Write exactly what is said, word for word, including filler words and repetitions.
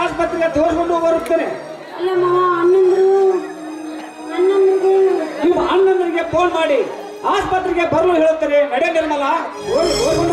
ಆಸ್ಪತ್ರೆಗೆ ತೋರಿಸ್ಕೊಂಡು ಬರುತ್ತೇನೆ. ಅಲ್ಲ ಮಾವ, ಅಣ್ಣಂದ್ರು ಅಣ್ಣಂದ್ರಿಗೆ ನಿಮ್ಮ ಅಣ್ಣಂದರಿಗೆ ಫೋನ್ ಮಾಡಿ ಆಸ್ಪತ್ರೆಗೆ ಬರಲು ಹೇಳುತ್ತಾರೆ. ನಡೆ ನಿರ್ಮಲ, ಹೋಗಿ ಹೋಗ್ಕೊಂಡು